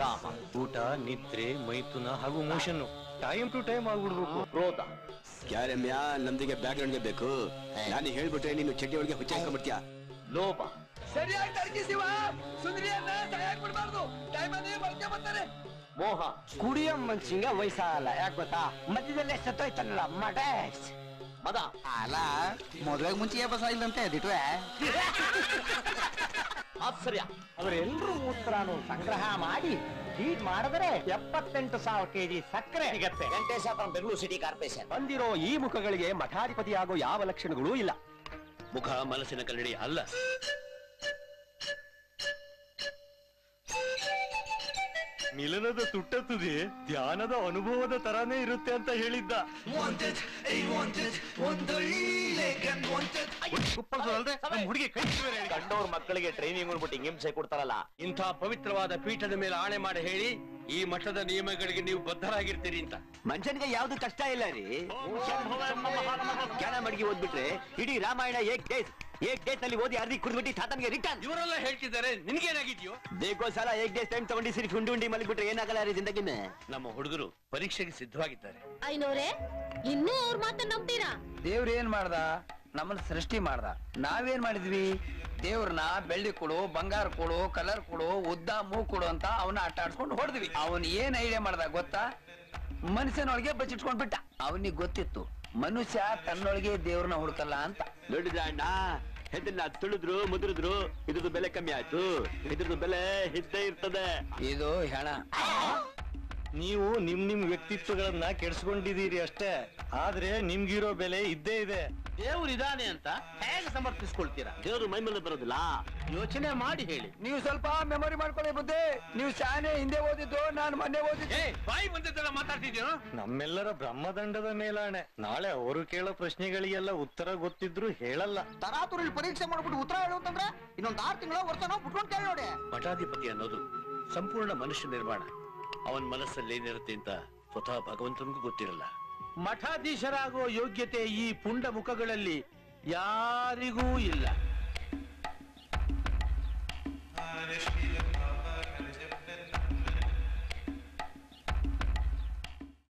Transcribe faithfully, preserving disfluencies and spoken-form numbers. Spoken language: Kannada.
ಕಾಮ, ಊಟ, ನಿದ್ರೆ, ಮೈಥುನ ಹಾಗೂ ಮೋಷನ್ ಟೈಮ್ ಟು ಟೈಮ್ ಆಗ್ಬಿಡ್ಬೇಕು. ಕ್ರೋಧ, ಕ್ಯಾರಮ್ಯ ನಮ್ದಿಗೆ ಬ್ಯಾಕ್ ಗ್ರೌಂಡ್ಗೆ ಬೇಕು. ನಾನು ಹೇಳ್ಬಿಟ್ರೆ ನೀನು ಚಡ್ಡಿ ಒಳಗೆ ಹುಚ್ಚ ಹಾಕೊಂಡ್ಬಿಡ್ತೀಯ. ಲೋಭ, ಸರಿಯಾಗಿ ತರ್ಕಿಸಿವ ಸುಂದರಿಯನ್ನ ಸರಿಯಾಗಿ ಬಿಡಬಾರ್ದು. ಟೈಮ್ ಅದೇ ಬಳಕೆ ಬರ್ತಾರೆ. ಮೋಹ, ಕುಡಿಯೋ ಮನ್ಸಿಂಗ ವಯಸ್ಸಾಗಲ್ಲ. ಯಾಕೆ ಗೊತ್ತಾ? ಮಧ್ಯದಲ್ಲೇ ಸತ್ತೋಯ್ತಾನಲ್ಲ ಮಡೇಶ್. ಮದ, ಅಲ್ಲ ಮದುವೆಗೆ ಮುಂಚೆ ಬಸ ಇಲ್ಲಂತೆ ದಿಟ್ವೆ. ಆಶ್ಚರ್ಯ, ಅವರೆಲ್ಲರೂ ಮೂತ್ರನು ಸಂಗ್ರಹ ಮಾಡಿ ಹೀಟ್ ಮಾಡಿದ್ರೆ ಎಪ್ಪತ್ತೆಂಟು ಸಾವಿರ ಕೆಜಿ ಸಕ್ಕರೆ ಸಿಗತ್ತೆ. Venkateshapuram Bengaluru city corporation. ಬಂದಿರೋ ಈ ಮುಖಗಳಿಗೆ ಮಠಾಧಿಪತಿ ಆಗೋ ಯಾವ ಲಕ್ಷಣಗಳೂ ಇಲ್ಲ. ಮುಖ ಮನಸ್ಸಿನ ಕನ್ನಡಿ ಅಲ್ಲ. ಮಿಲನದ ತುಟ್ಟ ತುದಿ ಧ್ಯಾನದ ಅನುಭವದ ತರಾನೇ ಇರುತ್ತೆ ಅಂತ ಹೇಳಿದ್ದ. ಹುಡುಗಿ ಕೈ ಕಂಡೋರ್ ಮಕ್ಕಳಿಗೆ ಟ್ರೈನಿಂಗ್ ಅಂದ್ಬಿಟ್ಟು ಹಿಂಸೆ ಕೊಡ್ತಾರಲ್ಲ. ಇಂಥ ಪವಿತ್ರವಾದ ಪೀಠದ ಮೇಲೆ ಆಣೆ ಮಾಡಿ ಹೇಳಿ ಈ ಮಠದ ನಿಯಮಗಳಿಗೆ ನೀವು ಬದ್ಧರಾಗಿರ್ತೀರಿ ಅಂತ. ಮನುಷ್ಯನಿಗೆ ಯಾವ್ದು ಕಷ್ಟ ಇಲ್ಲ ರೀ. ಜ್ಞಾನ ಮಡಗಿ ಓದ್ಬಿಟ್ರೆ ಇಡೀ Ramayana eight days eight days ನಲ್ಲಿ ಓದಿ ಅರ್ಧಿ ಕುಡ್ಬಿಟ್ಟು ತಾತನ್ಗೆ ರಿಟರ್ನ್. ಇವರೆಲ್ಲ ಹೇಳ್ತಿದ್ದಾರೆ, ನಿನ್ಗೇನಾಗಿದ್ಯೋ? ಬೇಕೋ ಸಲ ಏಕ್ ಡೇಸ್ ಟೈಮ್ ತಗೊಂಡು ಸಿರಿ ಉಂಡಿ ಉಂಡಿ ಮಲಗ್ಬಿಟ್ರೆ ಏನಾಗಲ್ಲ ರೀ ಜಿಂದಗಿನ. ನಮ್ಮ ಹುಡುಗರು ಪರೀಕ್ಷೆಗೆ ಸಿದ್ಧವಾಗಿದ್ದಾರೆ. ಐನೋರೆ, ಇನ್ನೂ ಅವ್ರ ಮಾತನ್ನ ನಂಬ್ತೀರಾ? ದೇವ್ರ ಏನ್ ಮಾಡ್ದ? ನಮ್ಮನ್ನ ಸೃಷ್ಟಿ ಮಾಡ್ದ. ನಾವೇನ್ ಮಾಡಿದ್ವಿ? ದೇವ್ರನ್ನ ಬೆಳ್ಳಿ ಕೊಡು, ಬಂಗಾರ ಕೊಡು, ಕಲರ್ ಕೊಡು, ಉದ್ದ ಮೂಗ್ ಕೊಡು ಅಂತ ಅವನ್ನ ಆಟ ಆಡ್ಸ್ಕೊಂಡು ಹೊಡೆದ್ವಿ. ಅವನ್ ಏನ್ ಐಡಿಯಾ ಮಾಡ್ದ ಗೊತ್ತಾ? ಮನುಷ್ಯನೊಳಗೆ ಬಚ್ಚಿಟ್ಕೊಂಡ್ ಬಿಟ್ಟ. ಅವನಿಗೆ ಗೊತ್ತಿತ್ತು ಮನುಷ್ಯ ತನ್ನೊಳಗೆ ದೇವ್ರನ್ನ ಹುಡುಕಲ್ಲ ಅಂತ. ನೋಡಿದ್ರ ಅಣ್ಣ, ಹೆದನ್ನ ತುಳಿದ್ರು ಮುದ್ರಿದ್ರು ಇದ್ರದ್ದು ಬೆಲೆ ಕಮ್ಮಿ ಆಯ್ತು. ಇದ್ರದ್ದು ಬೆಲೆ ಇದ್ದೇ ಇರ್ತದೆ. ಇದು ಹೆಣ. ನೀವು ನಿಮ್ ನಿಮ್ ವ್ಯಕ್ತಿತ್ವಗಳನ್ನ ಕೆಡ್ಸ್ಕೊಂಡಿದೀರಿ ಅಷ್ಟೇ, ಆದ್ರೆ ನಿಮ್ಗಿರೋ ಬೆಲೆ ಇದ್ದೇ ಇದೆ. ದೇವ್ರು ಇದಾನೆ ಅಂತ ಹೇಗೆ ಸಮರ್ಥಿಸ್ಕೊಳ್ತೀರಾ? ದೇವ್ರು ಮೈ ಮೇಲೆ ಬರೋದಿಲ್ಲ, ಯೋಚನೆ ಮಾಡಿ ಹೇಳಿ. ನೀವು ಸ್ವಲ್ಪ ಮೆಮೊರಿ ಮಾಡ್ಕೊಳ್ಳಿ ಬುದ್ಧಿ. ನೀವು ಶಾನೆ ಹಿಂದೆ ಓದಿದ್ದು, ನಾನು ಮೊನ್ನೆ ಓದಿದ್ದೆ. ಬಾಯಿ ಬಂದದ್ದೆಲ್ಲ ಮಾತಾಡ್ತಿದ್ಯೋ? ನಮ್ಮೆಲ್ಲರ ಬ್ರಹ್ಮದಂಡದ ಮೇಲಾಣೆ, ನಾಳೆ ಅವರು ಕೇಳೋ ಪ್ರಶ್ನೆಗಳಿಗೆಲ್ಲ ಉತ್ತರ ಗೊತ್ತಿದ್ರು ಹೇಳಲ್ಲ. ತರಾತುರಲ್ಲಿ ಪರೀಕ್ಷೆ ಮಾಡ್ಬಿಟ್ಟು ಉತ್ತರ ಹೇಳು ಅಂತಂದ್ರೆ ಇನ್ನೊಂದ್ ಆರು ತಿಂಗಳು ವರ್ಷನೋ ಬಿಟ್ಕೊಂಡು ಕೇಳಿ ನೋಡಿ. ಮಠಾಧಿಪತಿ ಅನ್ನೋದು ಸಂಪೂರ್ಣ ಮನುಷ್ಯ ನಿರ್ಮಾಣ. ಅವನ್ ಮನಸ್ಸಲ್ಲಿ ಏನಿರುತ್ತೆ ಅಂತ ಸ್ವತಃ ಭಗವಂತನಿಗೂ ಗೊತ್ತಿರಲ್ಲ. ಮಠಾಧೀಶರಾಗೋ ಯೋಗ್ಯತೆ ಈ ಪುಂಡ ಮುಖಗಳಲ್ಲಿ ಯಾರಿಗೂ ಇಲ್ಲ.